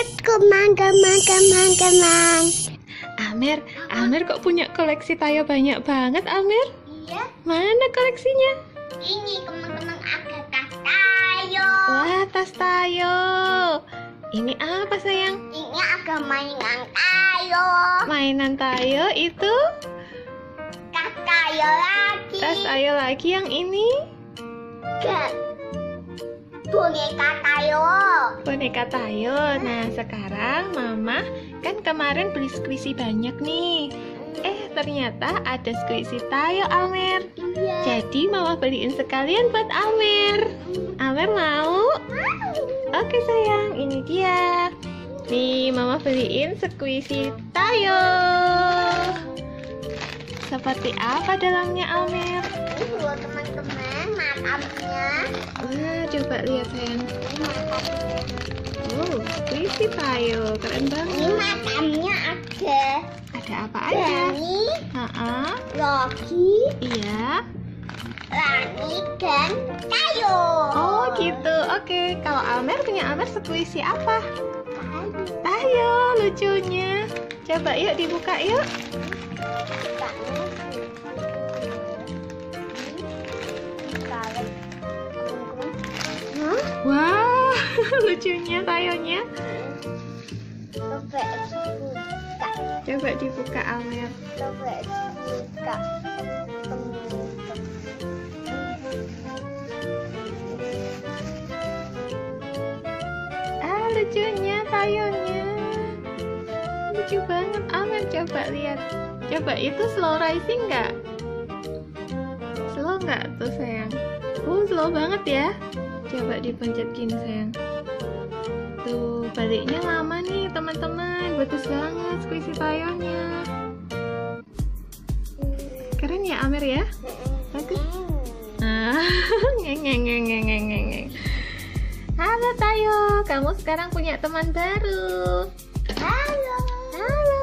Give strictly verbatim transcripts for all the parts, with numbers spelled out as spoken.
kemang, kemang, kemang, kemang. Amer, Amer kok punya koleksi Tayo banyak banget, Amer? Iya. Mana koleksinya? Ini kemang-kemang ada tas Tayo. Wah, tas Tayo. Ini apa, sayang? Ini ada mainan Tayo. Mainan Tayo itu? Tas Tayo lagi. Tas Tayo lagi yang ini? Dan boneka Tayo. Boneka Tayo. Nah, sekarang Mama kan kemarin beli squishy banyak nih. Eh, ternyata ada squishy Tayo, Amer. Iya. Jadi Mama beliin sekalian buat Amer. Amer mau? Oke sayang, ini dia. Nih, Mama beliin squishy Tayo. Seperti apa dalamnya, Amer? Ini buat teman-teman makamnya. Wah, coba lihat sayang. Ini makamnya. Wow, squishy Tayo, keren Ini banget. makamnya ada. Ada apa aja? Dani, Ha-ha. Loki, Iya. Lani, dan Tayo. Oh gitu. Oke, kalau Amer punya Amer squishy apa? Tayo, lucunya. Coba yuk dibuka yuk. Hah? Wah, lucunya Tayonya. Coba dibuka. Coba dibuka Amer. Coba dibuka. Ah, lucunya Tayonya. Lucu banget Amer, coba lihat. Coba itu slow rising nggak? Slow nggak tuh sayang? Oh, slow banget ya. Coba dipencet gini sayang. Tuh, baliknya lama nih teman-teman. Bagus banget squishy Tayonya. Keren ya Amer ya? Bagus. Ah, ngeng ngeng ngeng ngeng ngeng ngeng. Halo Tayo, kamu sekarang punya teman baru. Halo. Halo.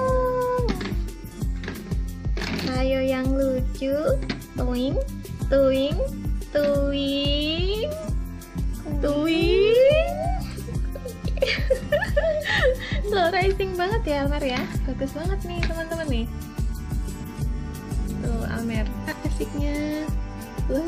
Tayo yang lucu. Tuing, tuing, tuing, tuing. Slow rising banget ya Amer ya. Bagus banget nih teman-teman nih. Tuh Amer, asiknya. Tuh.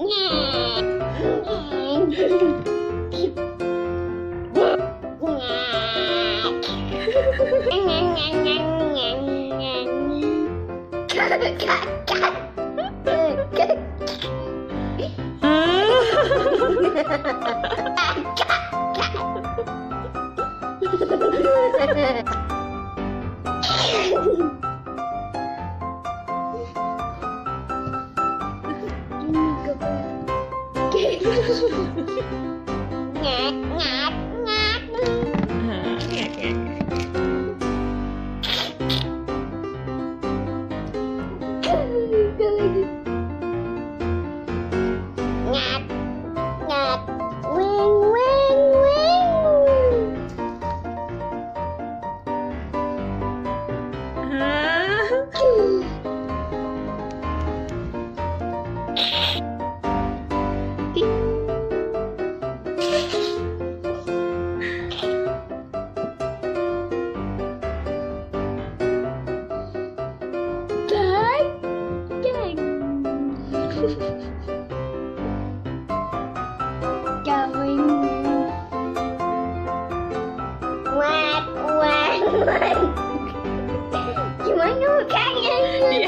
Gimana mukanya?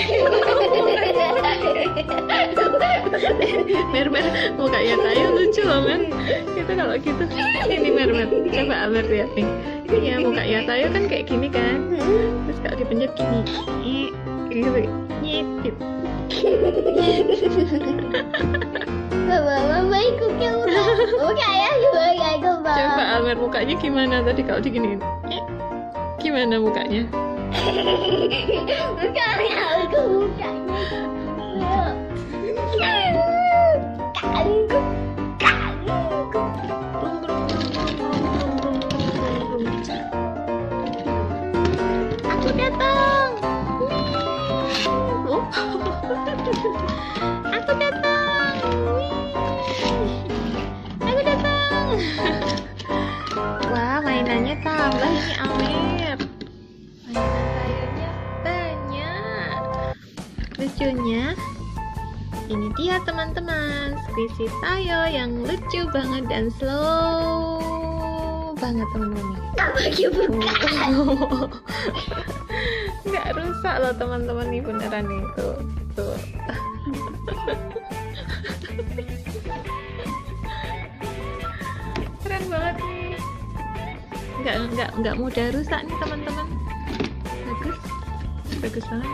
Mermer, mukanya Tayo lucu loh Mer. Itu kalau gitu. Ini Mermer, coba Amer lihat nih. Iya, mukanya Tayo kan kayak gini kan. Terus kalau dipencet gini, eh, gitu, nyet, gitu. Mama ikutnya udah. Mukanya juga kayak kebal. Coba Amer mukanya gimana tadi kalau diginiin? Eh, gimana mukanya? Mukanya aku mukanya. Kanggu, kanggu. Aku datang. Oh. Aku datang. Aku datang. Wah, mainannya tahu. lihat teman-teman, squishy Tayo yang lucu banget dan slow banget teman-teman. Lagi buka. Nggak rusak loh teman-teman, nih beneran itu tuh. Keren banget nih. Nggak nggak nggak mudah rusak nih teman-teman. Bagus, bagus banget.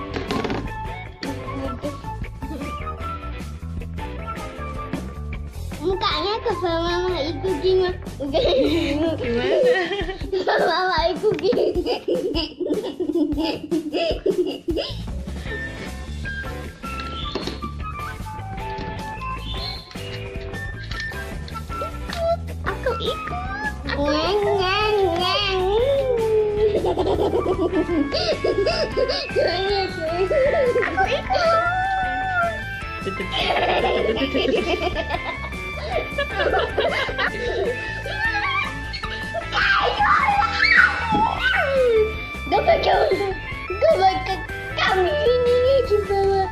Mukanya ke mama itu gimana? Gimana? Mama itu gini. Aku ikut. Ngeng ngeng ngeng. Aku ikut. Dapat kamu, dapat ke kami ini di bawah.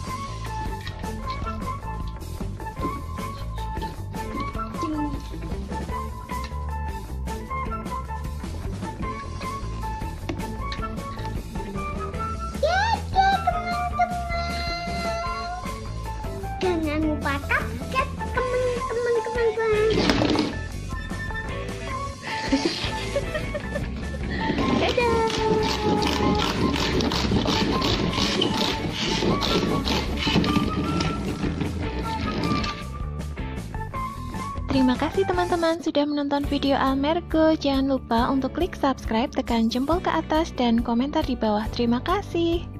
Jangan lupa subscribe teman-teman teman-teman. Terima kasih teman-teman sudah menonton video Almergo. Jangan lupa untuk klik subscribe, tekan jempol ke atas dan komentar di bawah. Terima kasih.